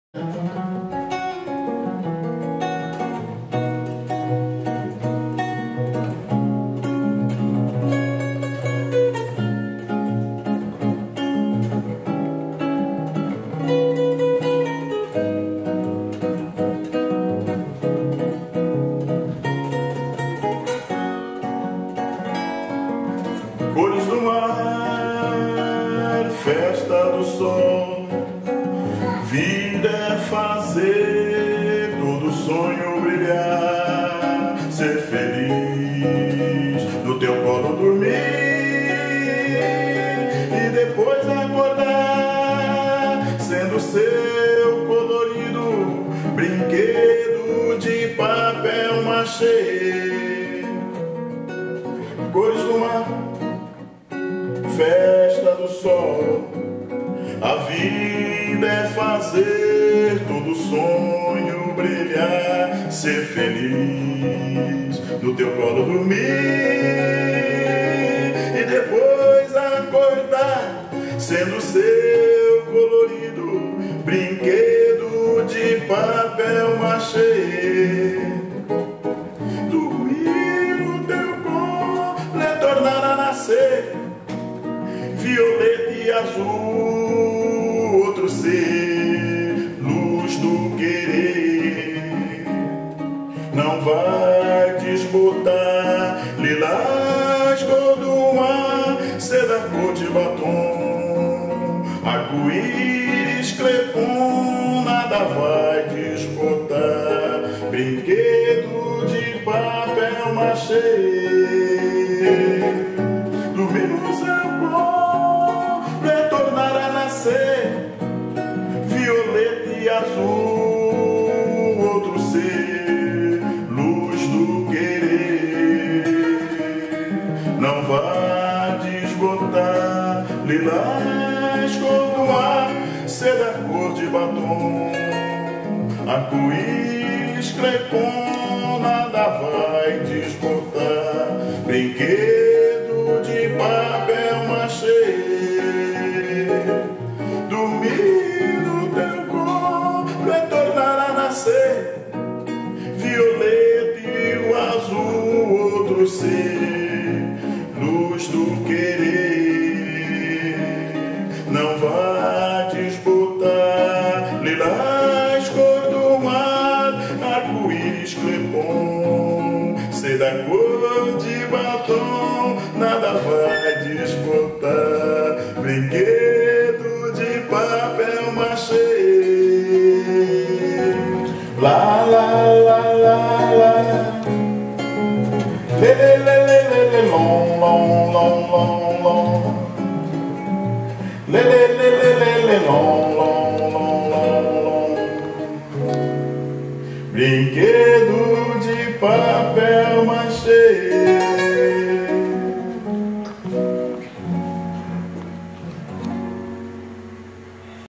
Cores do mar, festa do sol, vida é fazer todo sonho brilhar, ser feliz, no teu colo dormir e depois acordar, sendo seu colorido brinquedo de papel machê. Cores do mar, festa do sol, a vida é fazer todo sonho brilhar, ser feliz, no teu colo dormir e depois acordar, sendo seu colorido brinquedo de papel machê. Dormir no teu colo é tornar a nascer violeta e azul, outro ser, luz do querer. Não vai desbotar, lilás, cor do mar, seda, cor de batom, arco-íris, crepom, nada vai desbotar, brinquedo de papel machê. Dormir no céu, retornar a nascer, violeta e azul, outro ser, luz do querer. Não vá desbotar, lilás, cor do mar, seda, cor de batom, arco-íris, crepom, nada vai desbotar, brinquedo de papel machê. Dormir no teu colo, retornar a nascer, violeta e o azul, outro ser, luz do querer. Não vá desbotar, lilás, cor do mar, arco-íris, crepom, seda, cor de batom, nada vai desbotar, brinquedo de papel machê. La la la la la, le le le le le le long long long long long, le le le le le le long long long long long, brinquedo de papel machê.